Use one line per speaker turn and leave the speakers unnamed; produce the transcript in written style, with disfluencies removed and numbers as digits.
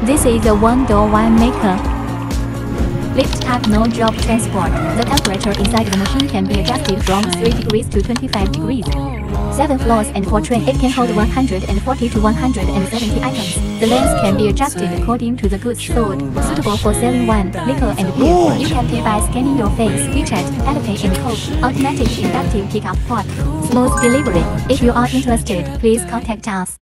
This is a one-door wine maker. Lift type, no job transport. The temperature inside the machine can be adjusted from 3 degrees to 25 degrees. 7 floors and 4 trays. It can hold 140 to 170 items. The length can be adjusted according to the goods sold. Suitable for selling wine, liquor and beer. You can pay by scanning your face, WeChat, Alipay and code. Automatic inductive pickup port. Smooth delivery. If you are interested, please contact us.